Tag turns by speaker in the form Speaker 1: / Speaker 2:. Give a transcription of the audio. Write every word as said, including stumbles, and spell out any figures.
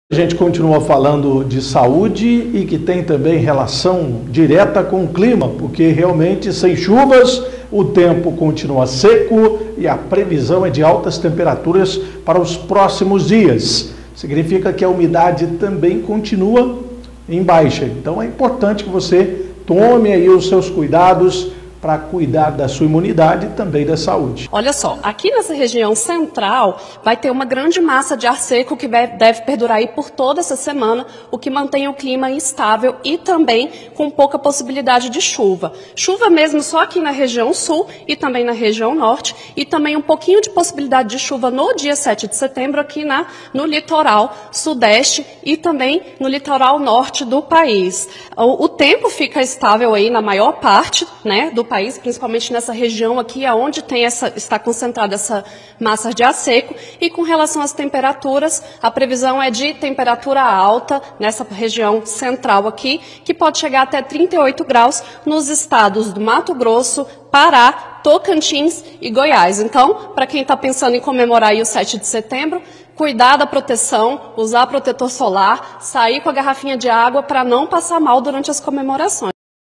Speaker 1: A gente continua falando de saúde e que tem também relação direta com o clima, porque realmente sem chuvas o tempo continua seco e a previsão é de altas temperaturas para os próximos dias. Significa que a umidade também continua em baixa. Então é importante que você tome aí os seus cuidados para cuidar da sua imunidade e também da saúde.
Speaker 2: Olha só, aqui nessa região central vai ter uma grande massa de ar seco que deve perdurar aí por toda essa semana, o que mantém o clima instável e também com pouca possibilidade de chuva. Chuva mesmo só aqui na região sul e também na região norte, e também um pouquinho de possibilidade de chuva no dia sete de setembro aqui na, no litoral sudeste e também no litoral norte do país. O, o tempo fica estável aí na maior parte, né, do país, principalmente nessa região aqui, onde tem essa, está concentrada essa massa de ar seco. E com relação às temperaturas, a previsão é de temperatura alta nessa região central aqui, que pode chegar até trinta e oito graus nos estados do Mato Grosso, Pará, Tocantins e Goiás. Então, para quem está pensando em comemorar aí o sete de setembro, cuidar da proteção, usar protetor solar, sair com a garrafinha de água para não passar mal durante as comemorações.